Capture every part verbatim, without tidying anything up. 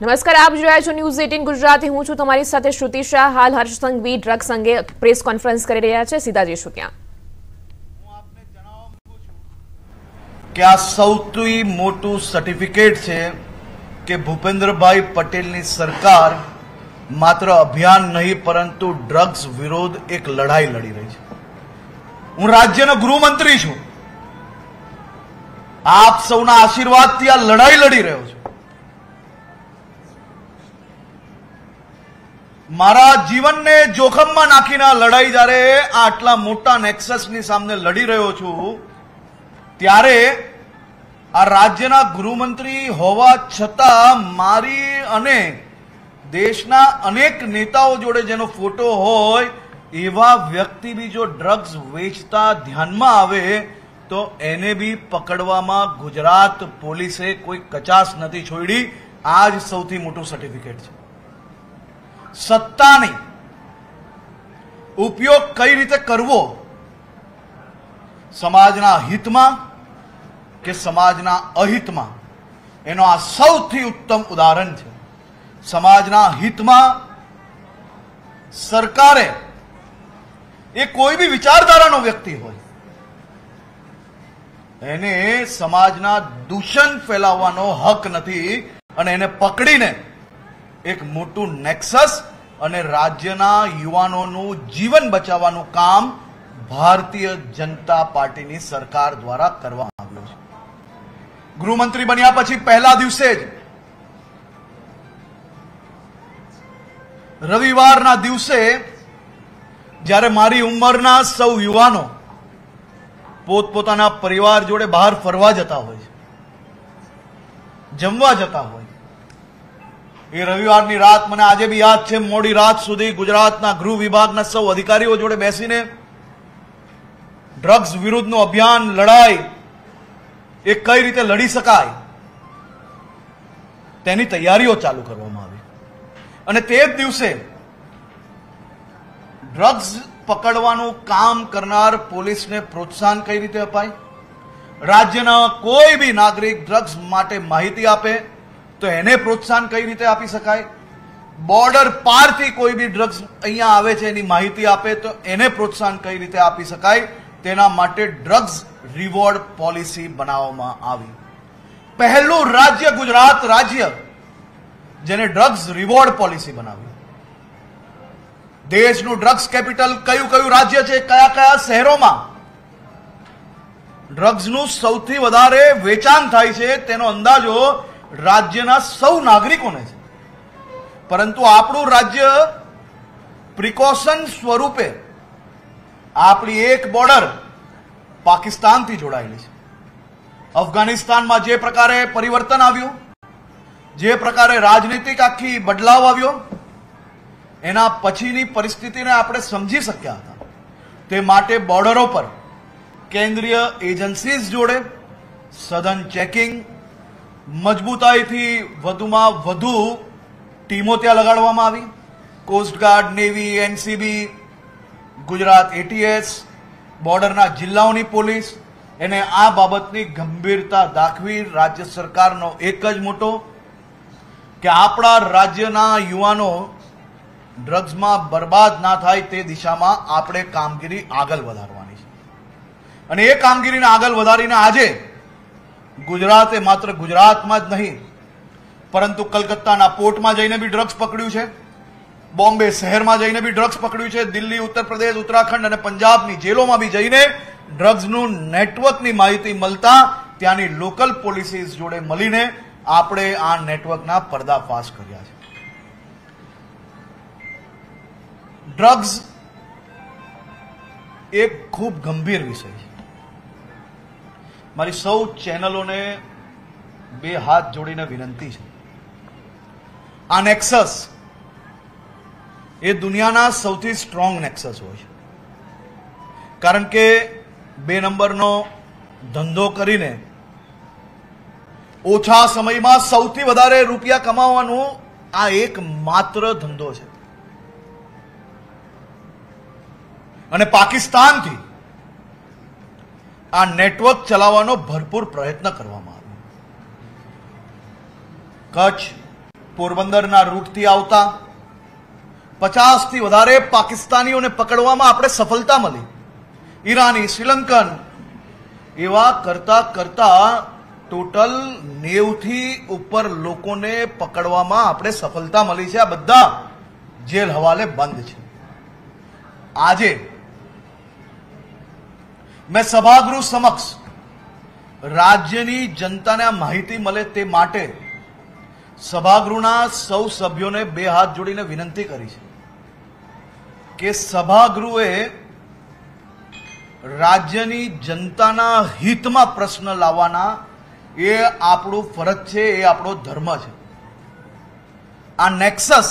નમસ્કાર, આપ જોઈ રહ્યા છો ન્યૂઝ એટીન ગુજરાતી। હું છું તમારી સાથે શ્રુતિ શાહ। હાલ હર્ષ સંઘવી ડ્રગ્સ અંગે પ્રેસ કોન્ફરન્સ કરી રહ્યા છે। સીધા જઈશું ત્યાં। હું આપને જણાવવા માંગુ છું કે આ સૌથી મોટું સર્ટિફિકેટ છે કે ભૂપેન્દ્રભાઈ પટેલની સરકાર માત્ર અભિયાન નહીં પરંતુ ડ્રગ્સ વિરોધ એક લડાઈ લડી રહી છે। હું રાજ્યનો ગૃહમંત્રી છું। આપ સૌના આશીર્વાદથી આ લડાઈ લડી રહ્યો છું। મારા જીવનને જોખમમાં નાખીને લડાઈ જ્યારે આટલા મોટા નેક્સસની સામે લડી રહ્યો છું ત્યારે આ રાજ્યના ગૃહમંત્રી હોવા છતાં મારી અને દેશના અનેક નેતાઓ જોડે જેનો ફોટો હોય એવા વ્યક્તિ બી જો ડ્રગ્સ વેચતા ધ્યાનમાં આવે તો એને બી પકડવામાં ગુજરાત પોલીસે કોઈ કચાશ નથી છોડી। આ જ સૌથી મોટું સર્ટિફિકેટ છે। સત્તાની ઉપયોગ કઈ રીતે કરવો, સમાજના હિતમાં કે સમાજના અહિતમાં, એનો આ સૌથી ઉત્તમ ઉદાહરણ છે। સમાજના હિતમાં સરકારે એ કોઈ બી વિચારધારાનો વ્યક્તિ હોય એને સમાજના દૂષણ ફેલાવવાનો હક નથી અને એને પકડીને એક મોટું નેક્સસ અને રાજ્યના યુવાનોનું જીવન બચાવવાનું કામ ભારતીય જનતા પાર્ટીની સરકાર દ્વારા કરવામાં આવ્યું છે। ગૃહમંત્રી બન્યા પછી પહેલા દિવસે જ રવિવારના દિવસે જ્યારે મારી ઉંમરના સૌ યુવાનો પોતપોતાના પરિવાર જોડે બહાર ફરવા જતા હોય છે, જમવા જતા હોય, એ રવિવારની રાત મને આજે બી યાદ છે। મોડી રાત સુધી ગુજરાતના ગૃહ વિભાગના સૌ અધિકારીઓ જોડે બેસીને ડ્રગ્સ વિરુદ્ધનું અભિયાન લડાઈ એ કઈ રીતે લડી શકાય તેની તૈયારીઓ ચાલુ કરવામાં આવી અને તે જ દિવસે ડ્રગ્સ પકડવાનું કામ કરનાર પોલીસને પ્રોત્સાહન કઈ રીતે અપાય, રાજ્યના કોઈ બી નાગરિક ડ્રગ્સ માટે માહિતી આપે તો એને પ્રોત્સાહન કઈ રીતે આપી શકાય, બોર્ડર પારથી કોઈ બી ડ્રગ્સ અહીંયા આવે છે એની માહિતી આપે તો એને પ્રોત્સાહન કઈ રીતે આપી શકાય, તેના માટે ડ્રગ્સ રિવોર્ડ પોલિસી બનાવવામાં આવી। પહેલું રાજ્ય ગુજરાત રાજ્ય જેને ડ્રગ્સ રિવોર્ડ પોલિસી બનાવી। દેશનું ડ્રગ્સ કેપિટલ કયું કયું રાજ્ય છે, કયા કયા શહેરોમાં ડ્રગ્સનું સૌથી વધારે વેચાણ થાય છે તેનો અંદાજો રાજ્યના સૌ નાગરિકોને છે। પરંતુ આપણું રાજ્ય પ્રિકોશન સ્વરૂપે આપણી એક બોર્ડર પાકિસ્તાનથી જોડાયેલી છે। અફઘાનિસ્તાનમાં જે પ્રકારે પરિવર્તન આવ્યું, જે પ્રકારે રાજનીતિક આખી બદલાવ આવ્યો, એના પછીની પરિસ્થિતિને આપણે સમજી શક્યા હતા। તે માટે બોર્ડરો પર કેન્દ્રીય એજન્સીઝ જોડે સઘન ચેકિંગ, મજબૂતાઈથી વધુમાં વધુ ટીમો ત્યાં લગાડવામાં આવી। Coast guard, navy, NCB, Gujarat ATS, બોર્ડરના જિલ્લાઓની પોલીસ એને આ બાબતની ગંભીરતા દાખવી રાજ્ય સરકારનો એક જ મોટો કે આપણા રાજ્યના યુવાનો ડ્રગ્સમાં બરબાદ ના થાય તે દિશામાં આપણે કામગીરી આગળ વધારવાની છે અને એ કામગીરીને આગળ વધારીને આજે ગુજરાતે માત્ર ગુજરાતમાં જ નહીં પરંતુ કલકત્તાના પોર્ટમાં જઈને બી ડ્રગ્સ પકડ્યું છે, બોમ્બે શહેરમાં જઈને બી ડ્રગ્સ પકડ્યું છે, દિલ્હી, ઉત્તર પ્રદેશ, ઉત્તરાખંડ અને પંજાબની જેલોમાં બી જઈને ડ્રગ્સનું નેટવર્કની માહિતી મળતા ત્યાંની લોકલ પોલીસીસ જોડે મળીને આપણે આ નેટવર્કના પર્દાફાશ કર્યા છે। ડ્રગ્સ એક ખૂબ ગંભીર વિષય છે। મારી સૌ ચેનલોને બે હાથ જોડીને વિનંતી છે, આ નેક્સસ એ દુનિયાના સૌથી સ્ટ્રોંગ નેક્સસ હોય છે કારણ કે બે નંબરનો ધંધો કરીને ઓછા સમયમાં સૌથી વધારે રૂપિયા કમાવાનો આ એક માત્ર ધંધો છે અને પાકિસ્તાનથી આ નેટવર્ક ચલાવવાનો ભરપૂર પ્રયત્ન કરવામાં આવ્યો। કચ્છ, પોરબંદરના રૂટથી આવતા પચાસ થી વધારે પાકિસ્તાનીઓને પકડવામાં આપણે સફળતા મળી. ઈરાની, શ્રીલંકન એવા કરતા કરતા ટોટલ નેવ થી ઉપર લોકોને પકડવામાં આપણે સફળતા મળી છે. આ બધા જેલ હવાલે બંધ છે. આજે મેં સભાગૃહ સમક્ષ રાજ્યની જનતાને આ માહિતી મળે તે માટે સભાગૃહના સૌ સભ્યોને બે હાથ જોડીને વિનંતી કરી છે કે સભાગૃહે રાજ્યની જનતાના હિતમાં પ્રશ્ન લાવવાના એ આપણું ફરજ છે, એ આપણો ધર્મ છે. આ નેક્સસ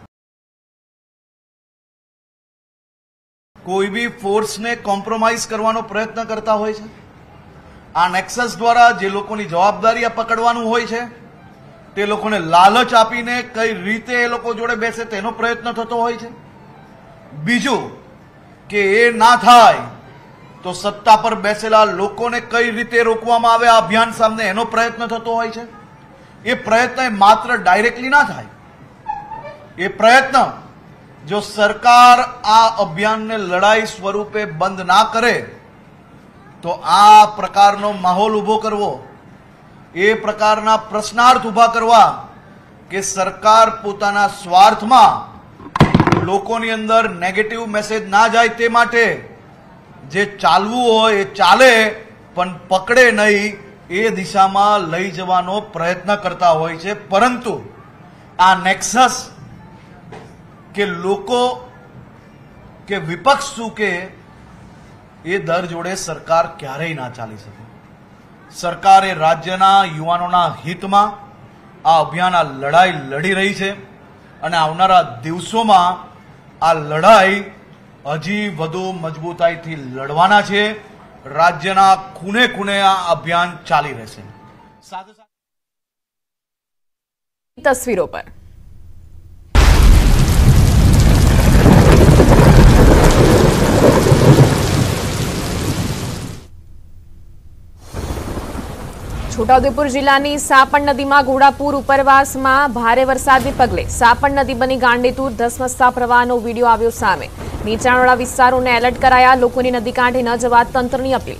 કોઈ બી ફોર્સને કોમ્પ્રોમાઇઝ કરવાનો પ્રયત્ન કરતા હોય છે. આ નેક્સસ દ્વારા જે લોકોની જવાબદારી આ પકડવાનું હોય છે તે લોકોને લાલચ આપીને કઈ રીતે એ લોકો જોડે બેસે તેનો પ્રયત્ન થતો હોય છે. બીજું કે એ ના થાય તો સત્તા પર બેસેલા લોકોને કઈ રીતે રોકવામાં આવે આ અભિયાન સામે એનો પ્રયત્ન થતો હોય છે. એ પ્રયત્ન માત્ર ડાયરેક્ટલી ના થાય. એ પ્રયત્ન જો સરકાર આ અભિયાનને લડાઈ સ્વરૂપે બંધ ના કરે તો આ પ્રકારનો માહોલ ઉભો કરવો, એ પ્રકારના પ્રશ્નાર્થ ઉભા કરવા કે સરકાર પોતાના સ્વાર્થમાં લોકોની અંદર નેગેટિવ મેસેજ ના જાય તે માટે જે ચાલવું હોય એ ચાલે પણ પકડે નહીં એ દિશામાં લઈ જવાનો પ્રયત્ન કરતા હોય છે. પરંતુ આ નેક્સસ કે લોકો કે વિપક્ષ શું કે એ દર જોડે સરકાર ક્યારેય ના ચાલી શકે. સરકારે રાજ્યના યુવાનોના હિતમાં આ અભિયાન, આ લડાઈ લડી રહી છે અને આવનારા દિવસોમાં આ લડાઈ હજી વધુ મજબૂતાઈથી લડવાના છે. રાજ્યના ખૂણે ખૂણે આ અભિયાન ચાલી રહેશે. સાથે સાથે તસવીરો પર છોટાઉદેપુર જિલ્લાની સાપણ નદીમાં ઘોડાપુર ઉપરવાસમાં ભારે વરસાદને પગલે સાપણ નદી બની ગાંડીતુર, ધસમસતા પ્રવાહનો વિડીયો આવ્યો સામે. નીચાણવાળા વિસ્તારોને એલર્ટ કરાયા. લોકોની નદી કાંઠે ન જવા તંત્રની અપીલ.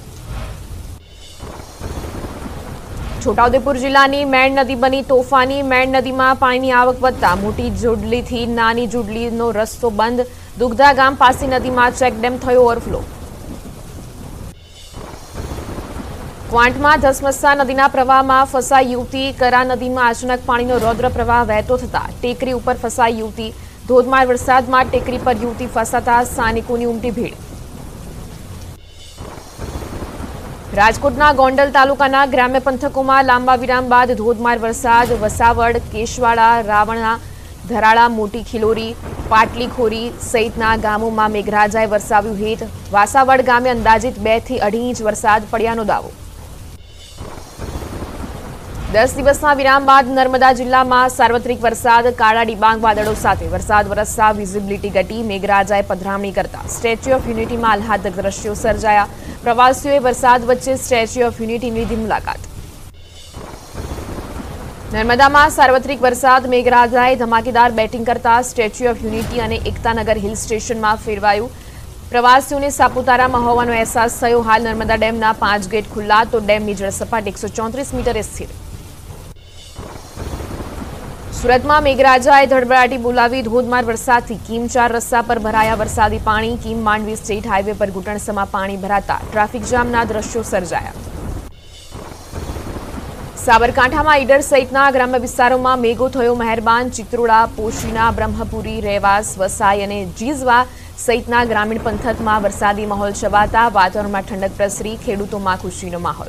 છોટાઉદેપુર જિલ્લાની મેણ નદી બની તોફાની. મેણ નદીમાં પાણીની આવક વધતા મોટી જોડલીથી નાની જોડલીનો રસ્તો બંધ. દુગધા ગામ પાસે નદીમાં ચેકડેમ થયો ઓવરફ્લો. ક્વાંટમાં ધસમસતા નદીના પ્રવાહમાં ફસાઈ યુવતી. કરા નદીમાં અચાનક પાણીનો રૌદ્ર પ્રવાહ વહેતો થતા ટેકરી ઉપર ફસાઈ યુવતી. ધોધમાર વરસાદમાં ટેકરી પર યુવતી ફસાતા સ્થાનિકોની ઉમટી ભીડ. રાજકોટના ગોંડલ તાલુકાના ગ્રામ્ય પંથકોમાં લાંબા વિરામ બાદ ધોધમાર વરસાદ. વસાવડ, કેશવાડા, રાવણા, ધરાળા, મોટી ખિલોરી, પાટલીખોરી સહિતના ગામોમાં મેઘરાજાએ વરસાવ્યું હેત. વાસાવડ ગામે અંદાજિત બે થી અઢી ઇંચ વરસાદ પડ્યાનો દાવો. દસ દિવસના વિરામ બાદ નર્મદા જિલ્લામાં સાર્વત્રિક વરસાદ. કાળા ડિબાંગ વાદળો સાથે વરસાદ વરસતા વિઝિબિલિટી ઘટી. મેઘરાજાએ પધરામણી કરતા સ્ટેચ્યુ ઓફ યુનિટીમાં આહ્લાદક દ્રશ્યો સર્જાયા. પ્રવાસીઓએ વરસાદ વચ્ચે સ્ટેચ્યુ ઓફ યુનિટીની લીધી મુલાકાત. નર્મદામાં સાર્વત્રિક વરસાદ. મેઘરાજાએ ધમાકેદાર બેટિંગ કરતા સ્ટેચ્યુ ઓફ યુનિટી અને એકતાનગર હિલ સ્ટેશનમાં ફેરવાયું. પ્રવાસીઓને સાપુતારામાં હોવાનો અહેસાસ થયો. હાલ નર્મદા ડેમના પાંચ ગેટ ખુલ્લા તો ડેમની જળસપાટી એકસો ચોત્રીસ મીટરે સ્થિર. સુરતમાં મેઘરાજાએ ધડબડાટી બોલાવી. ધોધમાર વરસાદથી કીમ ચાર રસ્તા પર ભરાયા વરસાદી પાણી. કીમ માંડવી સ્ટેટ હાઈવે પર ઘૂંટણસમાં પાણી ભરાતા ટ્રાફિક જામના દ્રશ્યો સર્જાયા. સાબરકાંઠામાં ઈડર સહિતના ગ્રામ્ય વિસ્તારોમાં મેઘો થયો મહેરબાન. ચિત્રોડા, પોશીના, બ્રહ્મપુરી, રેવાસ, વસાઈ અને જીઝવા સહિતના ગ્રામીણ પંથકમાં વરસાદી માહોલ છવાતા વાતાવરણમાં ઠંડક પ્રસરી. ખેડૂતોમાં ખુશીનો માહોલ.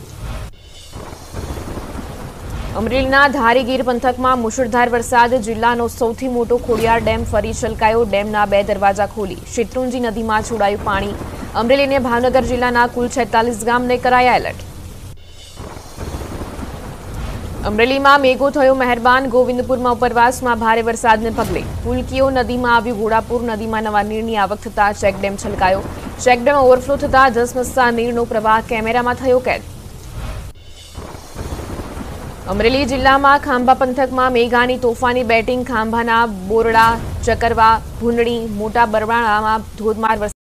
અમરેલીના ધારીગીર પંથકમાં મુશળધાર વરસાદ. જિલ્લાનો સૌથી મોટો ખોડિયાર ડેમ ફરી છલકાયો. ડેમના બે દરવાજા ખોલી શેત્રુંજી નદીમાં છોડાયું પાણી. અમરેલી અને ભાવનગર જિલ્લાના કુલ છેતાલીસ ગામને કરાયા એલર્ટ. અમરેલીમાં મેઘો થયો મહેરબાન. ગોવિંદપુરમાં ઉપરવાસમાં ભારે વરસાદને પગલે ફુલકીઓ નદીમાં આવ્યું ઘોડાપુર. નદીમાં નવા નીરની આવક થતા ચેકડેમ છલકાયો. ચેકડેમ ઓવરફ્લો થતા ધસમસતા નીરનો પ્રવાહ કેમેરામાં થયો કેદ. અમરેલી જિલ્લામાં ખાંભા પંથકમાં મેઘાની તોફાની બેટિંગ. ખાંભાના બોરડા, ચકરવા, ભૂંડણી, મોટા બરવાળામાં ધોધમાર વરસાદ.